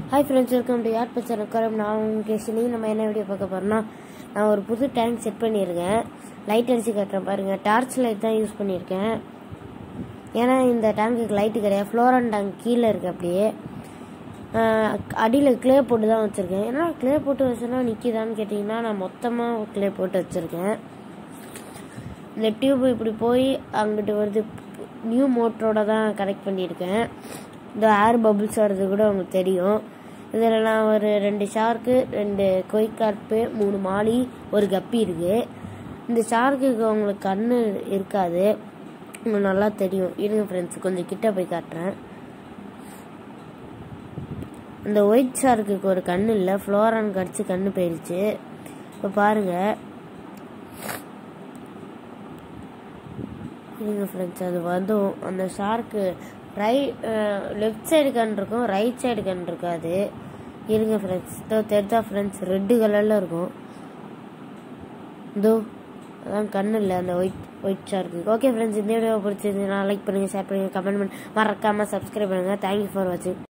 Hi friends, welcome to Yacht Picture Aquarium. நான் உங்களுக்கு நம்ம என்ன வீடியோ பார்க்க போறோம்னா, நான் ஒரு புது டேங்க் செட் பண்ணியிருக்கேன். லைட் அடிச்சு காட்டுறேன் பாருங்க. டார்ச் லைட் தான் யூஸ் பண்ணியிருக்கேன். ஏன்னா இந்த டேங்குக்கு லைட்டு கிடையாது. ஃப்ளோரன் டேங்க் கீழே இருக்கு. அப்படியே அடியில் கிளே போட்டு தான் வச்சுருக்கேன். ஏன்னா கிளே போட்டு வச்சோன்னா நிற்கிதான்னு கேட்டிங்கன்னா, நான் மொத்தமாக கிளே போட்டு வச்சுருக்கேன். இந்த டியூப் இப்படி போய் அங்கிட்டு வருது. நியூ மோட்டரோட தான் கனெக்ட் பண்ணியிருக்கேன். இந்த ஏர் பபுள்ஸ் வர்றது கூட உங்களுக்கு தெரியும். இதில் நான் ஒரு 2 ஷார்க்கு, 2 கொய்கார்ப்பு, 3 மாலி, ஒரு கப்பி இருக்கு. இந்த ஷார்க்குக்கு உங்களுக்கு கண்ணு இருக்காது, உங்களுக்கு நல்லா தெரியும். இருங்க ஃப்ரெண்ட்ஸ், கொஞ்சம் கிட்ட போய் காட்டுறேன். அந்த ஒயிட் ஷார்க்குக்கு ஒரு கண்ணு இல்லை, ஃப்ளோரான் கடிச்சு கண்ணு போயிடுச்சு. இப்போ பாருங்க, இருங்க ஃப்ரெண்ட்ஸ், அது வரும். அந்த ஷார்க்கு லெஃப்ட் சைடு கண் இருக்கும், ரைட் சைடு கண் இருக்காது. இருங்க ஃப்ரெண்ட்ஸ், தெரிஞ்சா ஃப்ரெண்ட்ஸ், ரெட்டு கலரில் இருக்கும். இதோ அதான் கண்ணு இல்லை அந்த ஒயிட் ஷார்க்கு. ஓகே ஃப்ரெண்ட்ஸ், இந்த வீடியோ பிடிச்சிருந்தீங்கன்னா லைக் பண்ணுங்கள், ஷேர் பண்ணுங்கள், கமெண்ட் பண்ணி மறக்காமல் சப்ஸ்கிரைப் பண்ணுங்கள். தேங்க்யூ ஃபார் வாட்சிங்.